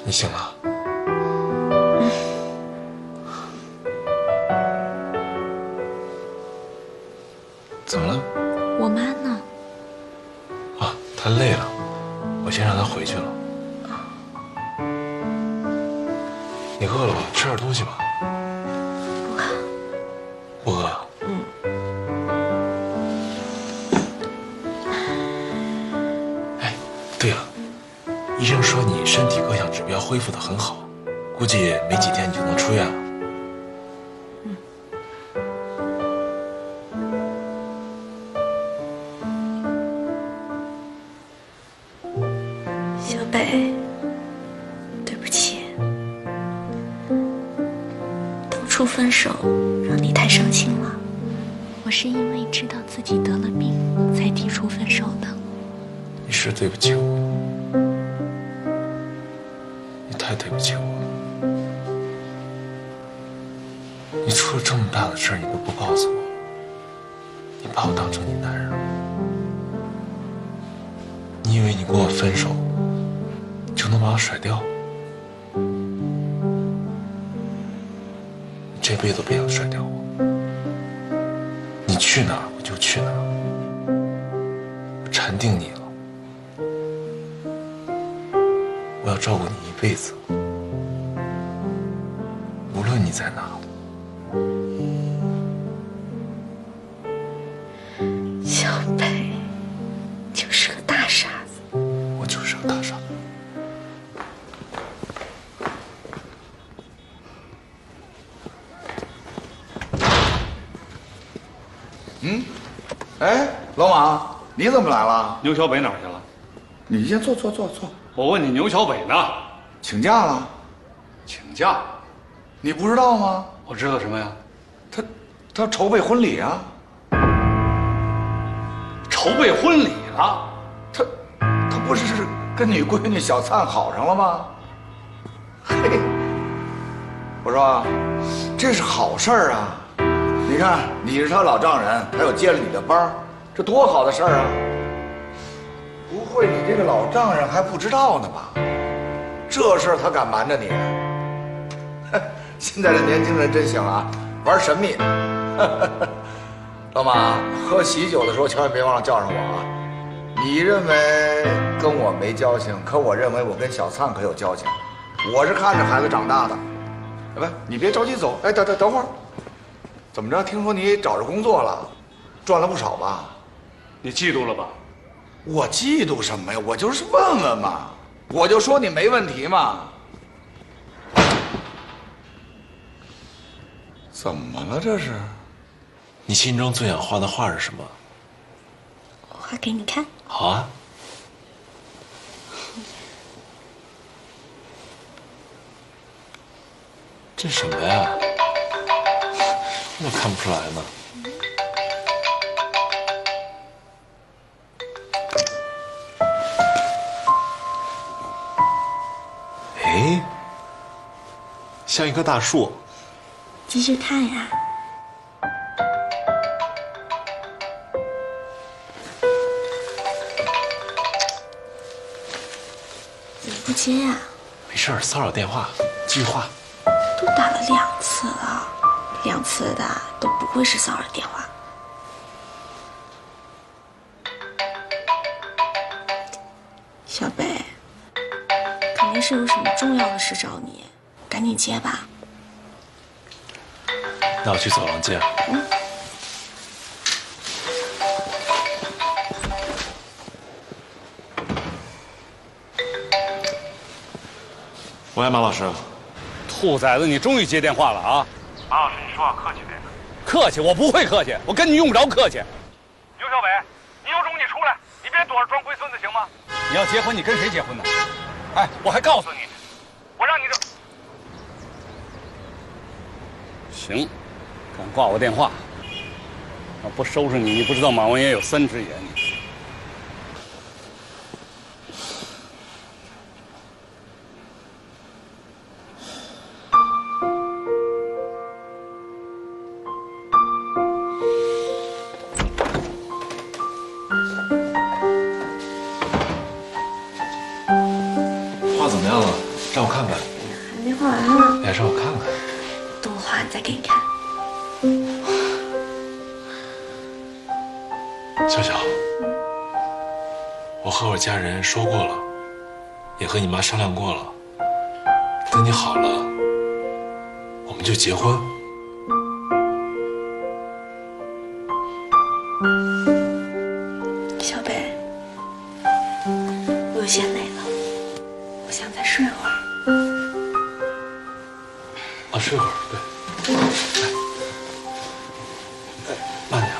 你醒了？怎么了？ 我妈呢？ 啊，她累了，我先让她回去了。你饿了吧？吃点东西吧。不饿。哎，对了，医生说你身体各项指标恢复得很好，估计没几天你就能出院了。 小北，对不起，当初分手让你太伤心了。我是因为知道自己得了病，才提出分手的。 你是对不起我，你太对不起我了。你出了这么大的事儿，你都不告诉我，你把我当成你男人了。你以为你跟我分手就能把我甩掉？你这辈子都别想甩掉我。你去哪儿我就去哪儿，我缠定你了，我要照顾你一辈子，无论你在哪。 小北就是个大傻子。 我就是个大傻子。 哎，老马，你怎么来了？ 牛小北哪儿去了？ 你先坐。 我问你，牛小北呢？ 请假了？ 请假？ 你不知道吗？ 我知道什么呀？ 他筹备婚礼啊。 筹备婚礼了？ 他不是跟你闺女小灿好上了吗？嘿，我说啊，这是好事儿啊！你看，你是他老丈人，他又接了你的班儿，这多好的事儿啊！不会你这个老丈人还不知道呢吧？这事儿他敢瞒着你？现在这年轻人真行啊，玩神秘。老马，喝喜酒的时候千万别忘了叫上我啊！你认为跟我没交情，可我认为我跟小灿可有交情。我是看着孩子长大的。哎，不，你别着急走。哎，等会儿，怎么着？听说你找着工作了，赚了不少吧？ 你嫉妒了吧？ 我嫉妒什么呀？我就是问问嘛，我就说你没问题嘛。怎么了这是？ 你心中最想画的画是什么？ 我画给你看。 好啊。这什么呀？我看不出来呢。哎，像一棵大树。 继续看呀。怎么不接呀？ 没事儿，骚扰电话，继续画。 都打了2次了，2次的都不会是骚扰电话。小北，肯定是有什么重要的事找你，赶紧接吧。 那我去走廊接。喂，马老师。 兔崽子，你终于接电话了啊！ 马老师，你说话客气点。 客气？我不会客气，我跟你用不着客气。 牛小北，你有种你出来，你别躲着装龟孙子行吗？ 你要结婚，你跟谁结婚呢？哎，我还告诉你， 我让你这…… 行，敢挂我电话，要不收拾你，你不知道马王爷有3只眼。你画怎么样了？ 让我看看。 还没画完呢。 哎，让我看看。 等我画完再给你看。 小小，我和我家人说过了，也和你妈商量过了。等你好了，我们就结婚。 小北，我有些累了，我想再睡会儿。 啊，睡会儿，对。慢点啊。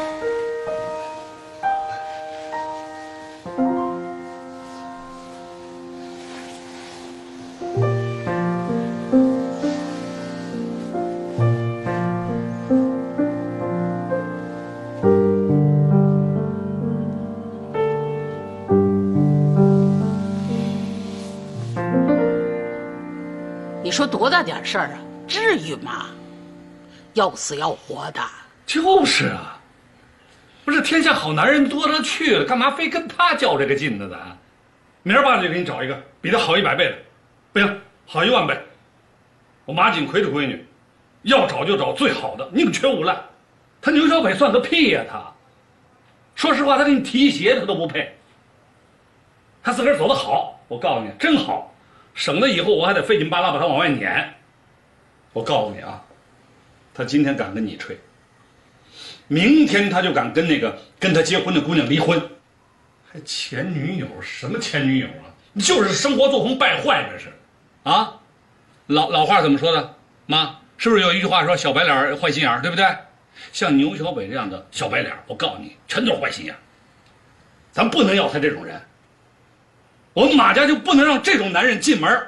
你说多大点事儿啊？至于吗？要死要活的。 就是啊，不是天下好男人多了去了，干嘛非跟他较这个劲呢？咱明儿吧就给你找一个比他好100倍的，不行好10000倍。我马锦奎的闺女，要找就找最好的，宁缺毋滥。他牛小北算个屁呀！他，说实话，他给你提鞋他都不配。他自个儿走得好，我告诉你，真好，省得以后我还得费劲巴拉把他往外撵。我告诉你啊，他今天敢跟你吹，明天他就敢跟他结婚的姑娘离婚。还前女友？什么前女友啊？你就是生活作风败坏，这是啊。老话怎么说的？妈，是不是有一句话说小白脸坏心眼儿，对不对？像牛小北这样的小白脸，我告诉你，全都是坏心眼儿。咱不能要他这种人，我们马家就不能让这种男人进门。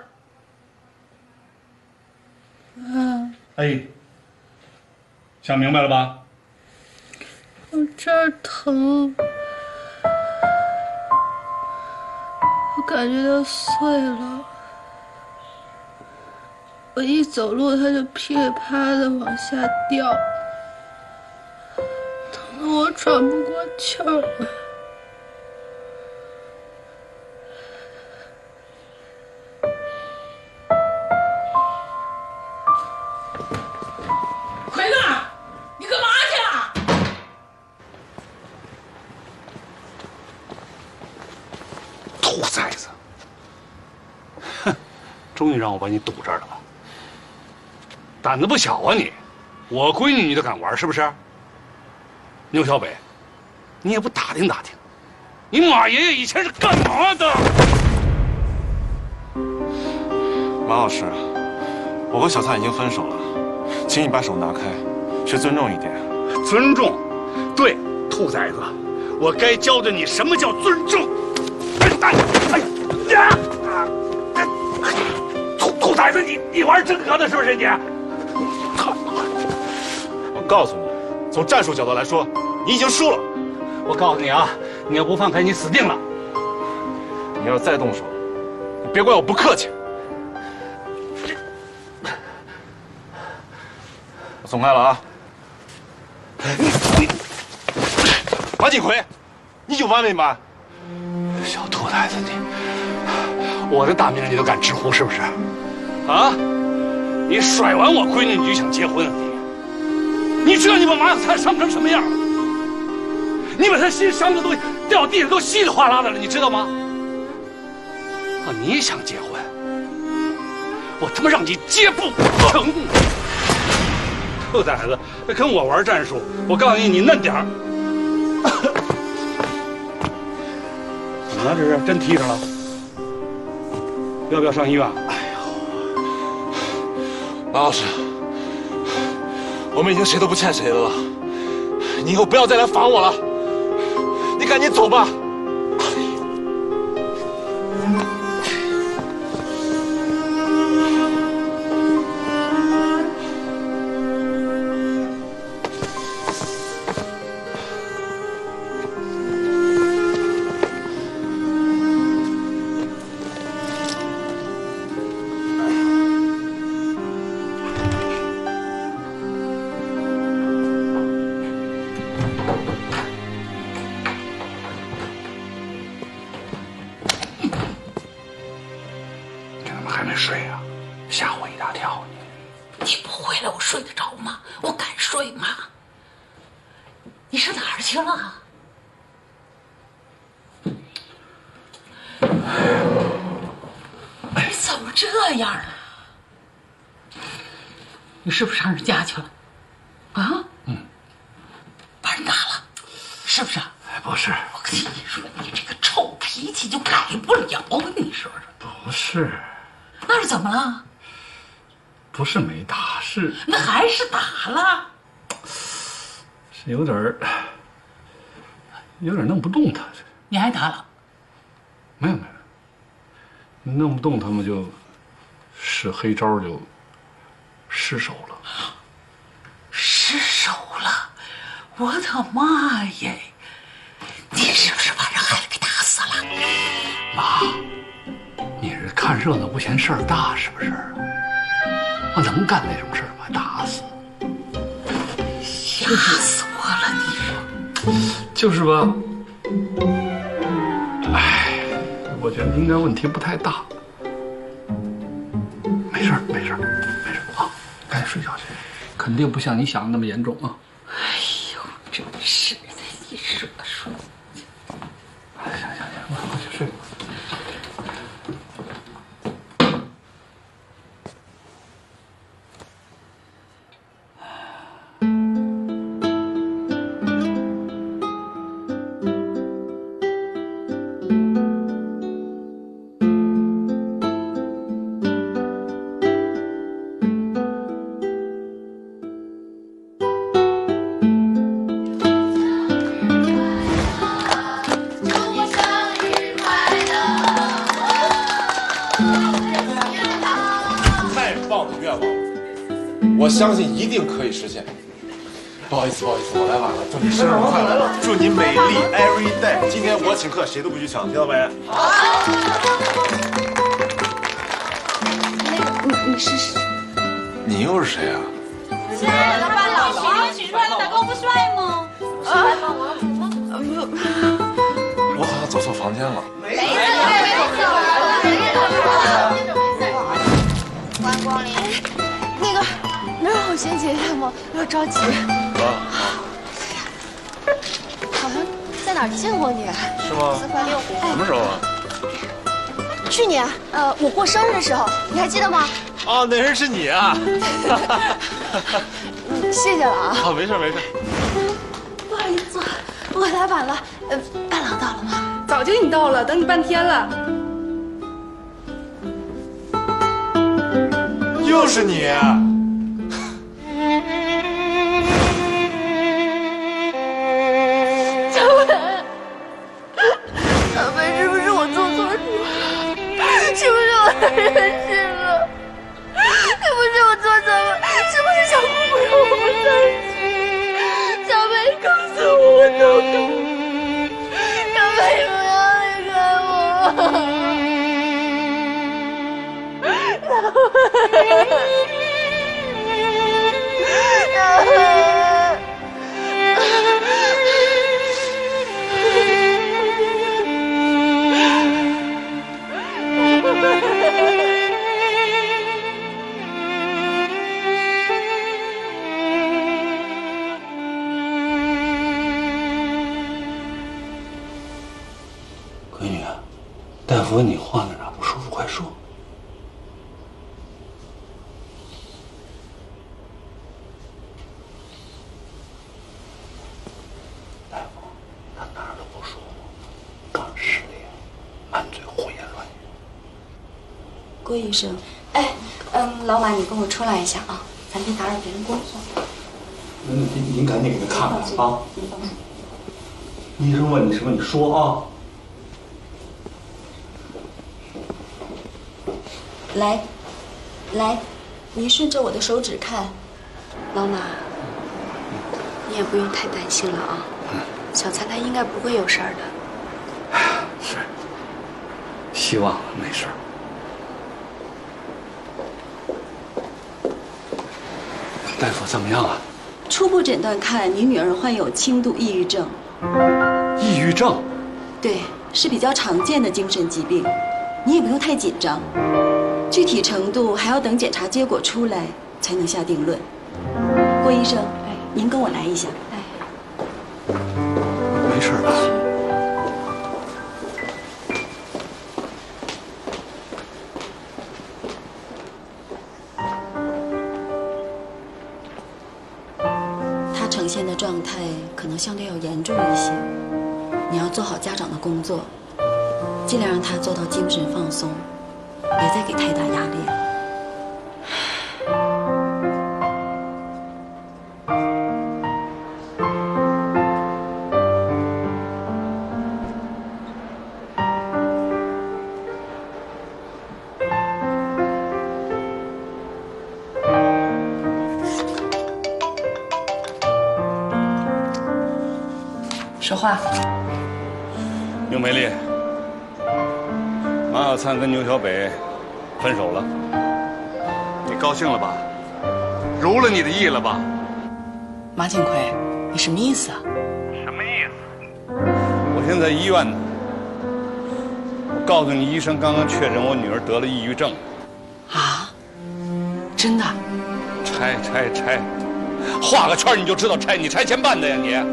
哎，想明白了吧？ 我这儿疼，我感觉到碎了。我一走路，它就噼里啪啦的往下掉，疼得我喘不过气儿来。 奎子，你干嘛去啊？ 兔崽子！哼，终于让我把你堵这儿了吧？胆子不小啊你！我闺女你都敢玩是不是？牛小北，你也不打听打听，你马爷爷以前是干嘛的？ 马老师，我和小灿已经分手了，请你把手拿开，学尊重一点。 尊重，对，兔崽子，我该教教你什么叫尊重。兔崽子，你玩真格的是不是你？ 我告诉你，从战术角度来说，你已经输了。 我告诉你啊，你要不放开，你死定了。 你要是再动手，你别怪我不客气。我松开了啊！马锦奎，你有完没完？ 小兔崽子，我的大名你都敢直呼是不是？啊！你甩完我闺女你就想结婚啊你知道你把马小灿伤成什么样？你把他心伤的都掉地上都稀里哗啦的了，你知道吗？啊！你想结婚，我他妈让你结不成！兔崽子，跟我玩战术，我告诉你，你嫩点儿。怎么了？这是真踢上了？要不要上医院？ 马老师，我们已经谁都不欠谁的了，你以后不要再来烦我了，你赶紧走吧。 还没睡啊？吓我一大跳！ 你不回来，我睡得着吗？我敢睡吗？你上哪儿去了？你怎么这样啊？你是不是上人家去了？啊？把人打了，是不是？ 不是， 我跟你说，你这个臭脾气就改不了，你说说。 不是， 那是怎么了？ 不是没打，是那还是打了。 是有点弄不动他。 你还打了？ 没有，弄不动他们就使黑招，就失手了。 失手了！我的妈耶！你是不是把这孩子给打死了？ 妈，你是看热闹不嫌事儿大是不是？我能干那种事儿吗？打死！ 吓死我了！你说就是吧。哎，我觉得应该问题不太大。没事啊，赶紧睡觉去，肯定不像你想的那么严重啊。 哎呦，真是的，你说说。 行，我去睡吧。 我相信一定可以实现。不好意思，我来晚了，祝你生日快乐，祝你美丽 every day。今天我请客，谁都不许抢，听到没？好。 你是谁？ 你又是谁啊？ 亲爱的伴郎，许出来的大哥不帅吗？ 我好像走错房间了。 没欢迎光临。 那个，能让我先结下吗？有点着急。好像在哪儿见过你？ 是吗 4块6。 什么时候啊？ 去年，我过生日的时候，你还记得吗？ 哦，那人是你啊！ 谢谢了啊。 好，没事。 不好意思，我来晚了。伴郎到了吗？ 早就已经到了，等你半天了。 又是你！ 小飞，是不是我做错事了？是不是我太任性了？是不是我做错了？是不是小姑不让我们在一起？小飞，告诉我，我都懂。小飞，不要离开我。 闺女，大夫问你话呢，哪不舒服快说。大夫，他哪儿都不舒服，刚失恋，满嘴胡言乱语。 郭医生，老马，你跟我出来一下啊，咱别打扰别人工作。 您赶紧给他看看啊！医生问你什么，你说啊。 来，您顺着我的手指看，老马，你也不用太担心了啊。小蔡他应该不会有事儿的。 是，希望没事儿。大夫怎么样啊？ 初步诊断看，你女儿患有轻度抑郁症。 抑郁症？ 对，是比较常见的精神疾病，你也不用太紧张。 具体程度还要等检查结果出来才能下定论。郭医生，您跟我来一下。 没事吧？ 他呈现的状态可能相对要严重一些，你要做好家长的工作，尽量让他做到精神放松，别再给太大压力了。 说话。 牛美丽，马小灿跟牛小北分手了，你高兴了吧？如了你的意了吧？ 马景奎，你什么意思啊？ 什么意思？ 我现在医院呢。我告诉你，医生刚刚确诊我女儿得了抑郁症。 啊？真的？ 拆，画个圈你就知道拆，你拆前半的呀你。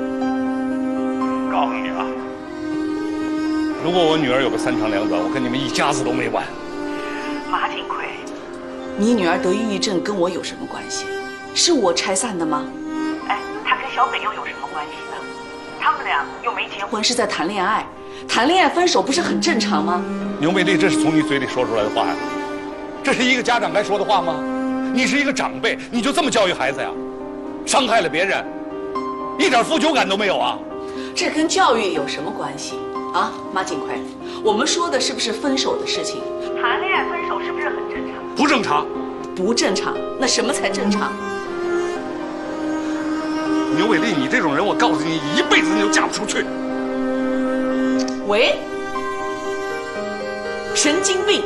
告诉你啊， 如果我女儿有个3长2短，我跟你们一家子都没完。 马景奎，你女儿得抑郁症跟我有什么关系？是我拆散的吗？哎，她跟小北又有什么关系呢？他们俩又没结婚，是在谈恋爱，谈恋爱分手不是很正常吗？ 牛美丽，这是从你嘴里说出来的话呀？这是一个家长该说的话吗？你是一个长辈，你就这么教育孩子呀？伤害了别人，一点负疚感都没有啊？ 这跟教育有什么关系啊，马景奎？我们说的是不是分手的事情？谈恋爱分手是不是很正常？ 不正常。 不正常？那什么才正常？ 牛伟丽，你这种人，我告诉你，一辈子你都嫁不出去。 喂，神经病！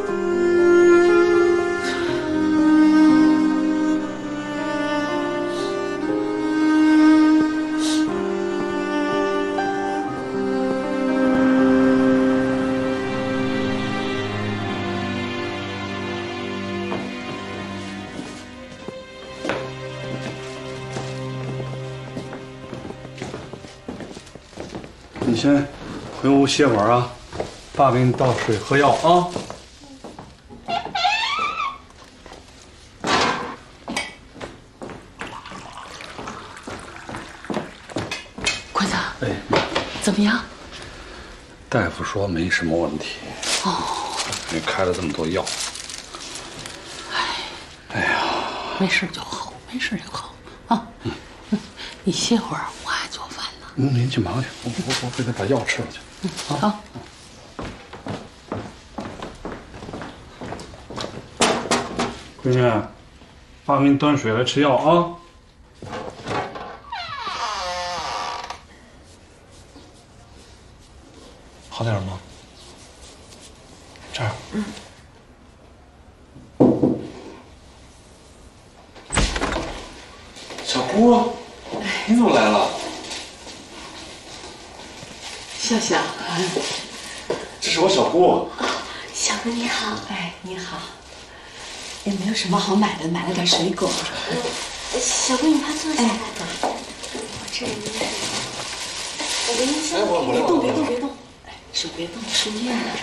你先回屋歇会儿啊，爸给你倒水喝药啊。 奎子， 哎， 怎么样？ 大夫说没什么问题。 哦， 也开了这么多药。哎呀， 没事就好，没事就好啊。你歇会儿，我还做饭呢。 您去忙去，我给他把药吃了去。 好。 闺女，爸给你端水来吃药啊。好点吗？这儿。小姑，你怎么来了？ 笑笑， 这是我小姑。 小姑你好。 哎，你好。有没有什么好买的？买了点水果。 小姑你快坐下来。我这里有水。我给你先。 别动。哎，手别动，书念呢。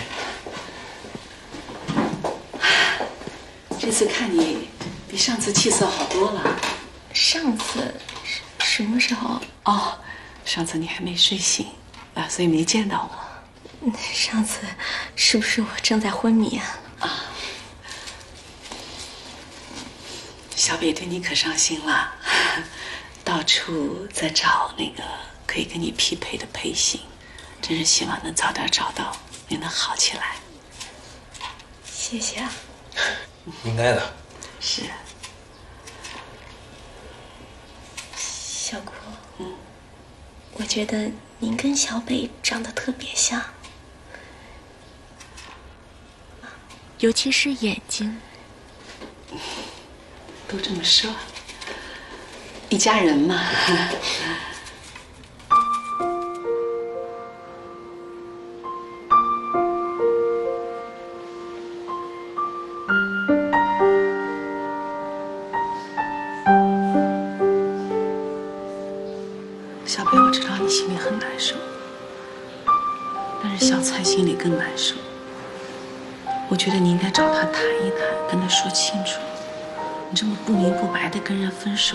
这次看你比上次气色好多了。 上次什么时候？ 哦，上次你还没睡醒啊，所以没见到我。 上次是不是我正在昏迷啊？ 啊，小北对你可上心了，到处在找那个可以跟你匹配的配型，真是希望能早点找到，也能好起来。 谢谢啊。 应该的。 是。 小姑，我觉得您跟小北长得特别像，尤其是眼睛。 都这么说，一家人嘛。 小蔡心里更难受。我觉得你应该找他谈一谈，跟他说清楚。你这么不明不白的跟人分手，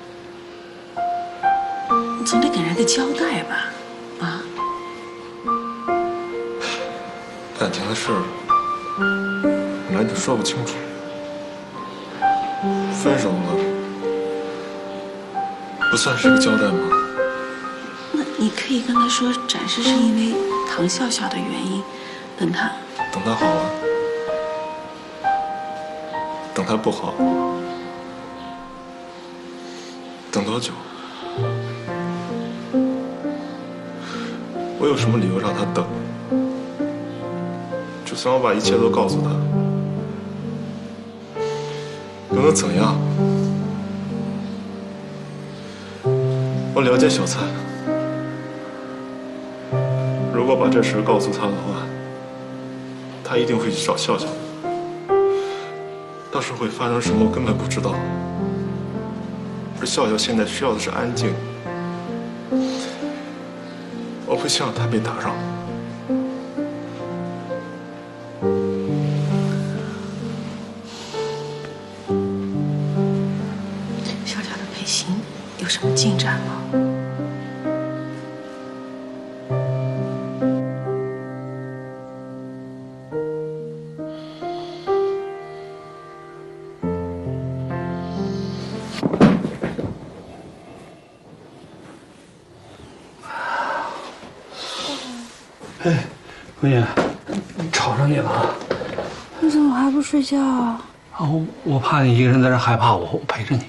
你总得给人个交代吧？啊？ 感情的事本来就说不清楚，分手了不算是个交代吗？ 那你可以跟他说，暂时是因为唐笑笑的原因，等他好啊，等他不好，等多久？我有什么理由让他等？就算我把一切都告诉他，又能怎样？我了解小蔡，如果把这事告诉他的话，他一定会去找笑笑。到时会发生什么，我根本不知道。而笑笑现在需要的是安静，我不希望他被打扰。 笑笑的配型有什么进展吗？ 哎，闺女，吵着你了。 你怎么还不睡觉啊？ 我怕你一个人在这害怕我陪着你。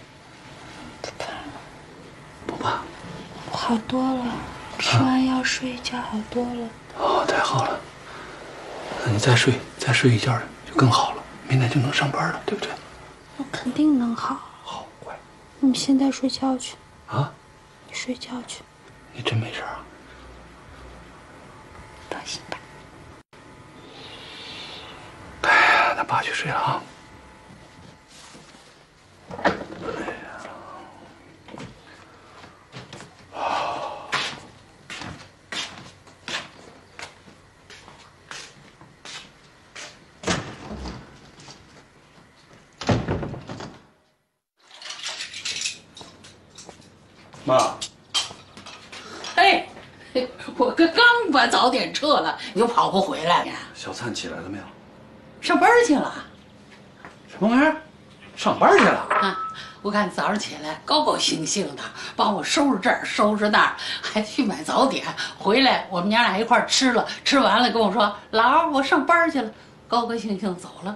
不怕。 好多了，吃完药睡一觉好多了。 哦，太好了。那你再睡一觉就更好了，明天就能上班了，对不对？ 我肯定能好。 好，乖。 你现在睡觉去。 啊？ 你睡觉去。 你真没事啊？ 放心吧。 哎呀，那爸去睡了啊。 妈， 哎，我刚把早点撤了，你就跑不回来呀？ 小灿起来了没有？ 上班去了。 什么玩意儿？上班去了？ 啊，我看早上起来高高兴兴的，帮我收拾这儿收拾那儿，还去买早点。回来我们娘俩一块儿吃了，吃完了跟我说：“老儿，我上班去了。”高高兴兴走了。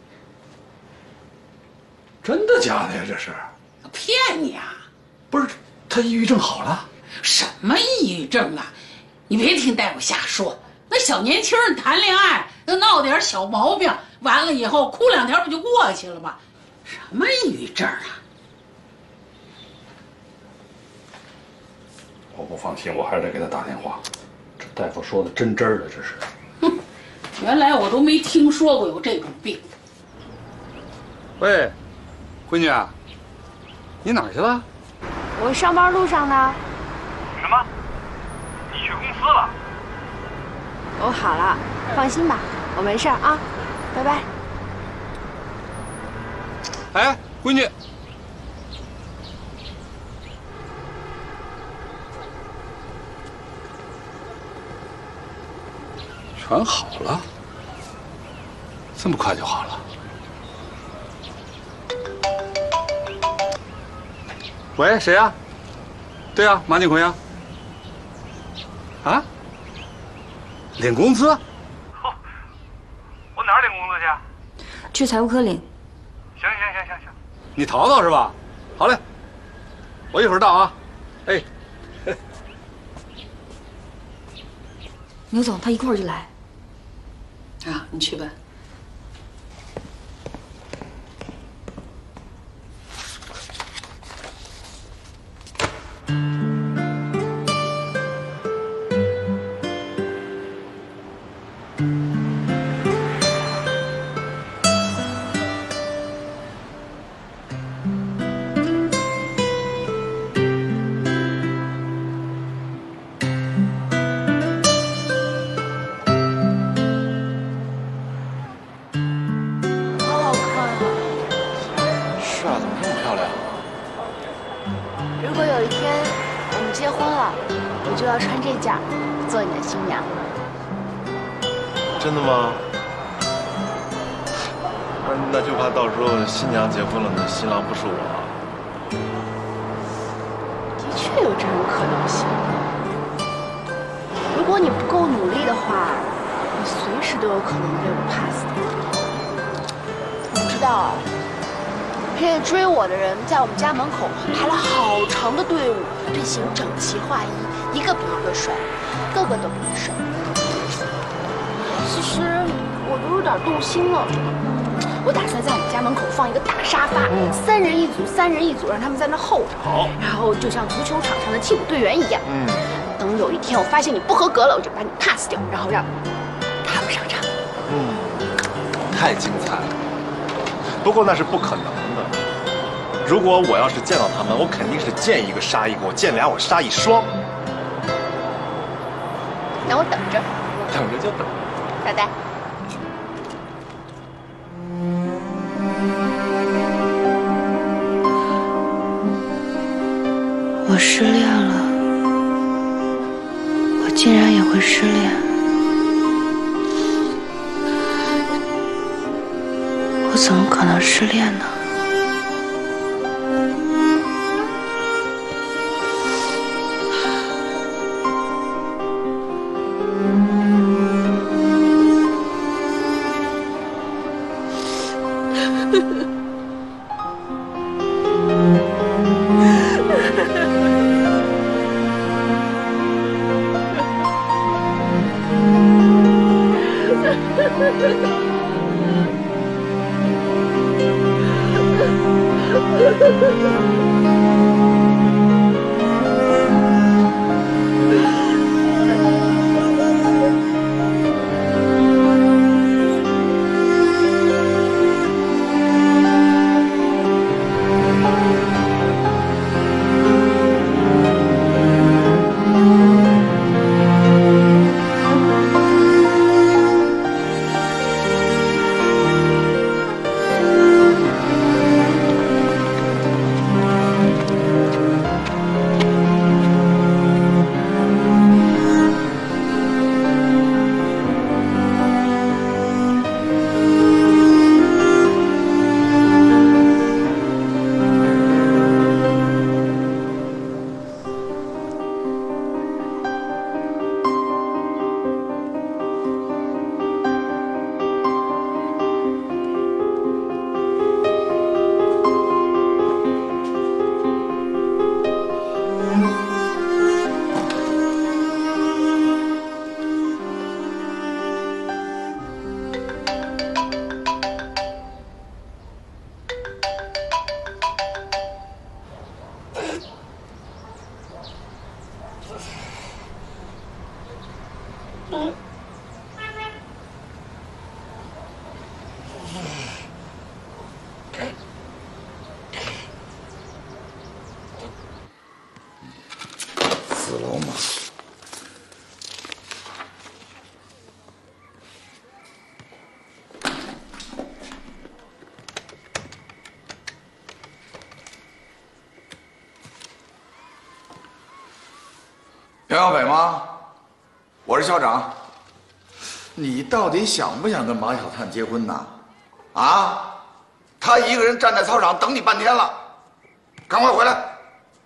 真的假的呀？这是？ 骗你啊！ 不是，他抑郁症好了？ 什么抑郁症啊！你别听大夫瞎说，那小年轻人谈恋爱就闹点小毛病，完了以后哭两天不就过去了吗？什么抑郁症啊！ 我不放心，我还是得给他打电话。这大夫说的真真的，这是。 哼，原来我都没听说过有这种病。 喂，闺女啊，你哪儿去了？ 我上班路上呢。 什么？你去公司了？ 我好了，放心吧，我没事啊，拜拜。 哎，闺女，全好了，这么快就好了？喂，谁呀？对呀，马景奎呀。啊？领工资？ 我哪儿领工资去？ 去财务科领。 行， 你淘淘是吧？好嘞，我一会儿到啊。哎， 牛总，他一会儿就来。 啊，你去吧。 婚了，我就要穿这件做你的新娘。 真的吗？那就怕到时候新娘结婚了，那新郎不是我。 的确有这种可能性。如果你不够努力的话，你随时都有可能被我 pass 掉。我不知道啊，这些追我的人在我们家门口排了好长的队伍，队形整齐划一，一个比一个帅，个个都比你帅。其实我都有点动心了。我打算在我们家门口放一个大沙发，3人一组，3人一组，让他们在那候着。好，然后就像足球场上的替补队员一样。等有一天我发现你不合格了，我就把你 pass 掉，然后让他们上场。 太精彩了。不过那是不可能的。如果我要是见到他们，我肯定是见一个杀一个，我见俩我杀一双。 那我等着。 等着就等。 拜拜。 我失恋了，我竟然也会失恋。我怎么可能失恋呢？ 4楼嘛。杨小北吗？我是校长。你到底想不想跟马小灿结婚呢？啊？他一个人站在操场等你半天了，赶快回来！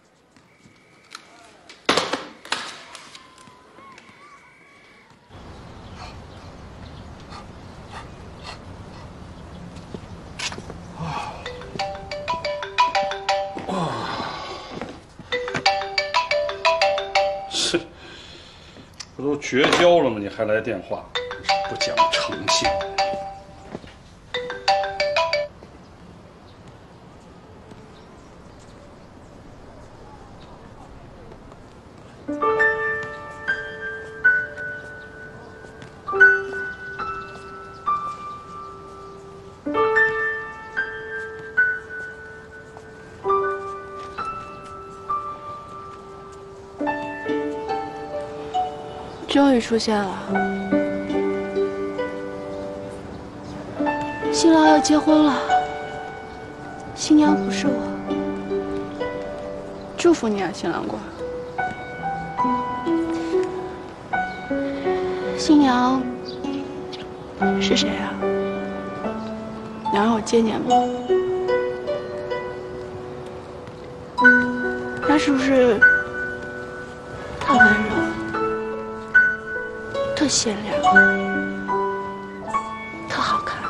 是，不都绝交了吗？你还来电话，不讲诚信。 终于出现了，新郎要结婚了，新娘不是我，祝福你啊，新郎官。 新娘是谁啊？能让我见见吗？他是不是特温柔、特贤良、特好看？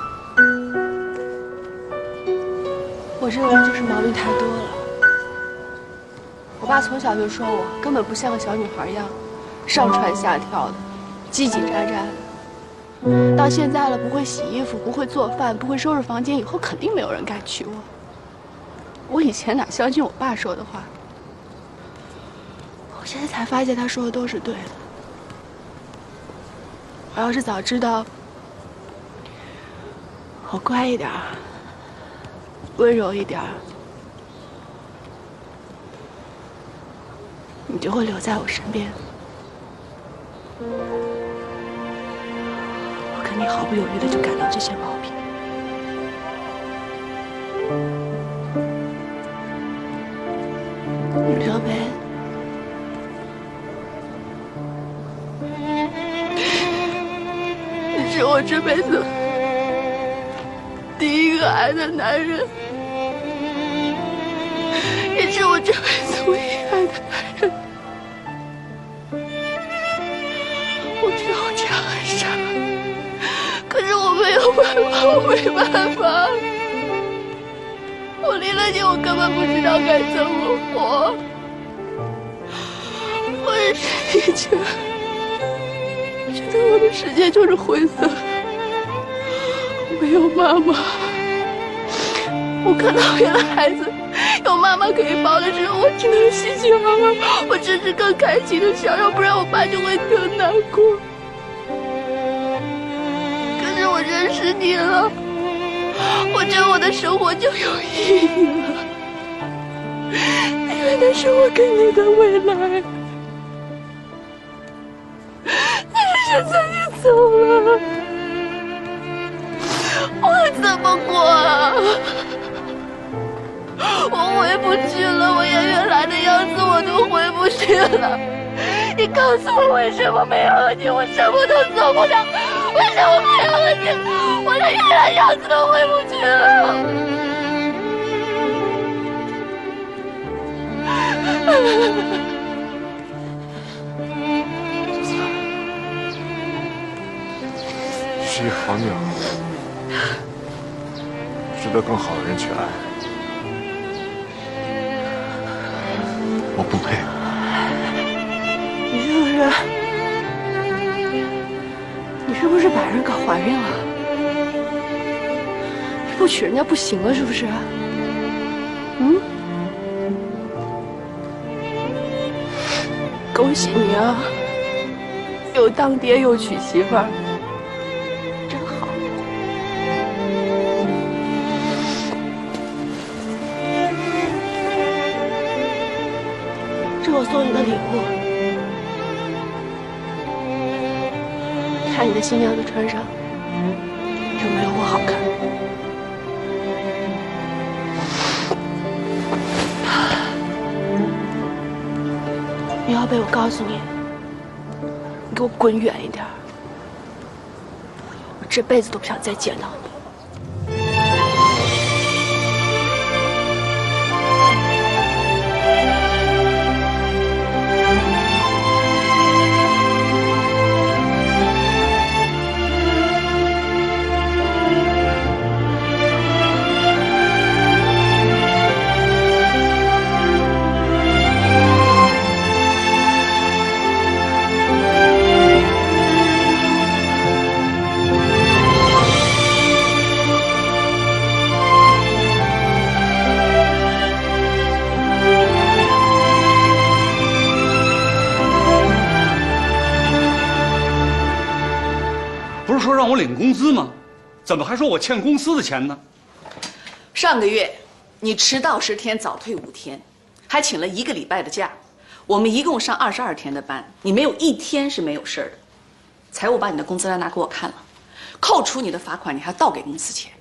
我这个人就是毛病太多了。我爸从小就说我根本不像个小女孩一样，上蹿下跳的，叽叽喳喳的。到现在了，不会洗衣服，不会做饭，不会收拾房间，以后肯定没有人敢娶我。我以前哪相信我爸说的话？我现在才发现他说的都是对的。我要是早知道，我乖一点，温柔一点，你就会留在我身边。我肯定毫不犹豫的就改掉这些毛病。刘备，你是我这辈子第一个爱的男人，也是我这辈子唯一爱的男人。我知道我这样很傻，可是我没有办法，我没办法。我离了你，我根本不知道该怎么活。我认识你前，我觉得我的世界就是灰色，我没有妈妈。我看到别的孩子有妈妈可以抱的时候，我只能吸取妈妈，我只是更开心的笑，要不然我爸就会更难过。可是我认识你了，我觉得我的生活就有意义了，因为那是我跟你的未来。但是现在你走了，我怎么过啊？我回不去了，我连原来的样子我都回不去了。你告诉我为什么没有了你，我什么都做不了？为什么没有了你，我连原来样子都回不去了？ 是一个好女儿，值得更好的人去爱。我不配。 你是不是把人搞怀孕了？你不娶人家不行了是不是？嗯？恭喜你啊！又当爹又娶媳妇儿，真好。这我送你的礼物，看你的新娘子穿上有没有我好看？你要被我告诉你，你给我滚远一点！我这辈子都不想再见到你。 说让我领工资吗？怎么还说我欠公司的钱呢？ 上个月你迟到10天，早退5天，还请了1个礼拜的假。我们一共上22天的班，你没有1天是没有事儿的。财务把你的工资单拿给我看了，扣除你的罚款，你还倒给公司钱。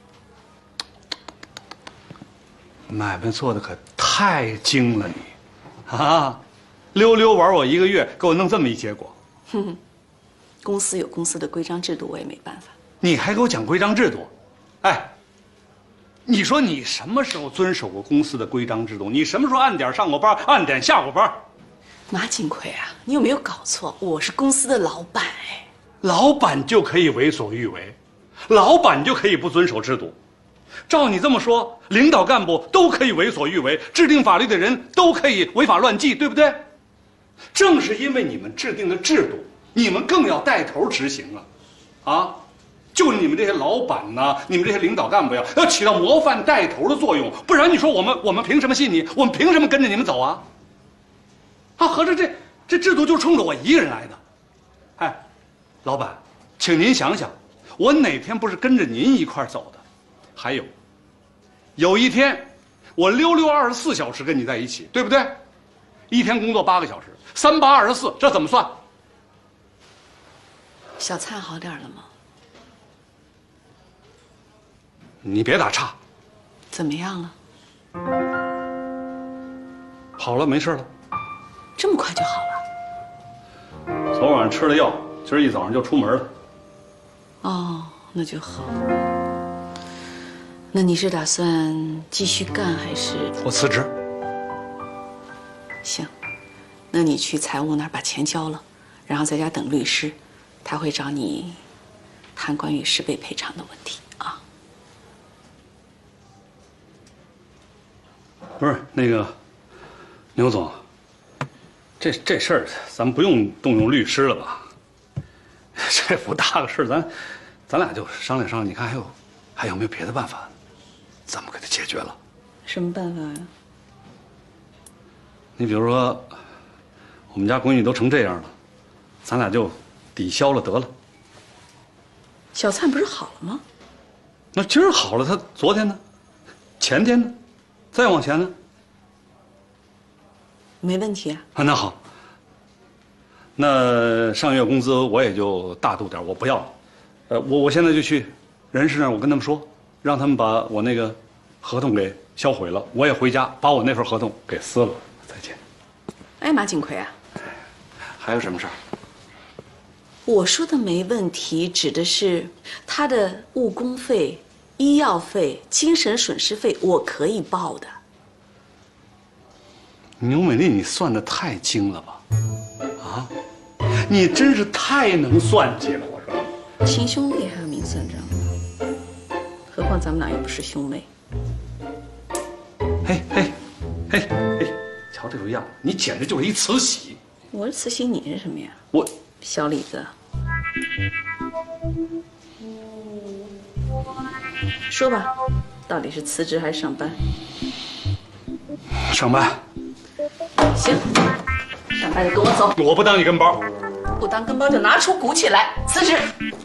买卖做的可太精了你，啊！溜溜玩我1个月，给我弄这么一结果。 哼哼， 公司有公司的规章制度，我也没办法。 你还给我讲规章制度？哎，你说你什么时候遵守过公司的规章制度？你什么时候按点上过班，按点下过班？ 马锦奎啊，你有没有搞错？我是公司的老板哎。 老板就可以为所欲为，老板就可以不遵守制度。照你这么说，领导干部都可以为所欲为，制定法律的人都可以违法乱纪，对不对？正是因为你们制定的制度，你们更要带头执行啊！啊，就你们这些老板呐，你们这些领导干部呀，要起到模范带头的作用，不然你说我们凭什么信你？我们凭什么跟着你们走啊？啊，合着这制度就冲着我一个人来的？哎，老板，请您想想，我哪天不是跟着您一块走的？还有一天，我溜溜24小时跟你在一起，对不对？一天工作8个小时，3、8、24，这怎么算？ 小灿好点了吗？ 你别打岔。 怎么样了？ 好了，没事了。 这么快就好了？ 昨晚上吃了药，今儿一早上就出门了。 哦，那就好。那你是打算继续干还是？ 我辞职。 行，那你去财务那儿把钱交了，然后在家等律师，他会找你谈关于10倍赔偿的问题啊。 不是那个，牛总，这事儿咱不用动用律师了吧？这不大个事儿，咱俩就商量商量，你看还有没有别的办法？怎么给他解决了？ 什么办法呀？ 你比如说，我们家闺女都成这样了，咱俩就抵消了得了。 小灿不是好了吗？ 那今儿好了，他昨天呢？前天呢？再往前呢？ 没问题啊。 啊，那好。那上月工资我也就大度点，我不要了。我现在就去人事那儿，我跟他们说，让他们把我那个合同给销毁了。我也回家把我那份合同给撕了。再见。 哎，马锦奎啊， 还有什么事儿？ 我说的没问题，指的是他的误工费、医药费、精神损失费，我可以报的。 牛美丽，你算得太精了吧？啊，你真是太能算计了，我说。 亲兄弟还要明算账，何况咱们俩又不是兄妹。 嘿，瞧这副样子，你简直就是一慈禧。 我是慈禧，你是什么呀？ 我小李子。说吧，到底是辞职还是上班？ 上班。 行，上班就跟我走。 我不当你跟包。 不当跟包就拿出骨气来，辞职。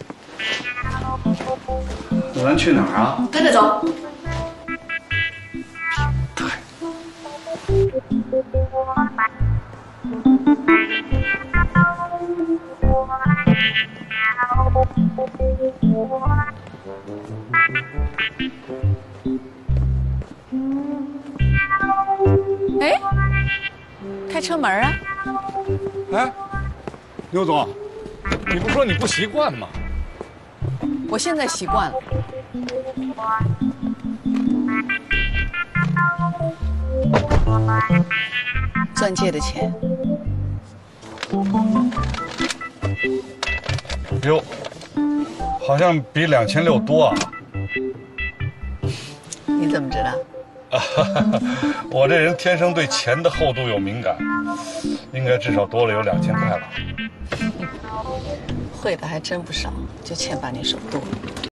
那咱去哪儿啊？ 跟着走。 哎，开车门啊！ 哎，牛总，你不说你不习惯吗？ 我现在习惯了。钻戒的钱。 哟，好像比2600多啊！ 你怎么知道？ 我这人天生对钱的厚度有敏感，应该至少多了有2000块吧。 会的还真不少，就欠把你手剁了。